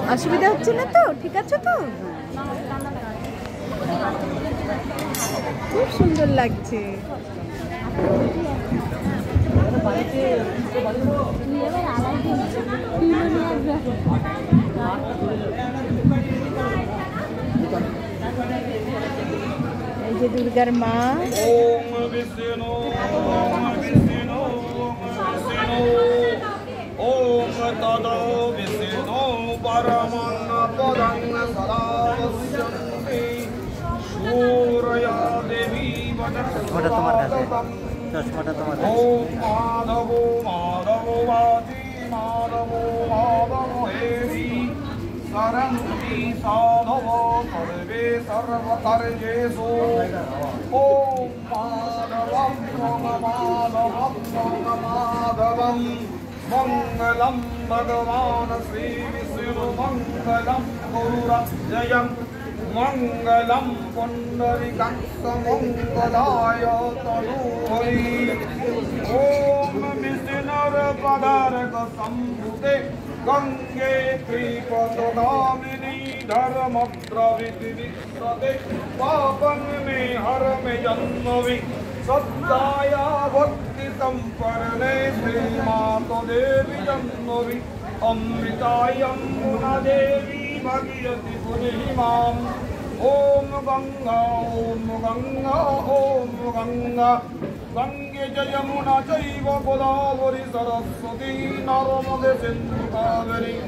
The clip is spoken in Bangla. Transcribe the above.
অসুবিধা হচ্ছে না তো? ঠিক আছে তো? খুব সুন্দর লাগছে। এই যে দুর্গার মা। ওম বিষ্ণু ওম বিষ্ণু ওম তদ বিষ্ণু পরমং পদং সদা পশ্যন্তি সূরয়া দেবী ওটা তোমার কাছে, চশমাটা তোমার কাছে। ওম মাধব মাধব বাতি মাধব মাধব হেরি सरन्ति साधव सर्वे सर्वकार्येषु ॐ माधवं माधवं माधवं मङ्गलं भगवान् श्रीविष्णुमङ्गलं गुरुरजयं मङ्गलं पुण्डरीकाक्षमङ्गलाय तनूहरि ॐ विष्णुर्पदार्कसम्भुते गंगे कृपतगामिनी धर्मद्रविति विश्वते पापं मे हर मे जन्मवि सद्दाया भक्ति संपरणे श्रीमातो देवी जन्मवि अमृतायमुना देवी भगीरथि पुनीमाम् ओम गंगा गंगे च यमुना चैव गोदावरी सरस्वती नर्मदे सिन्धु कावेरी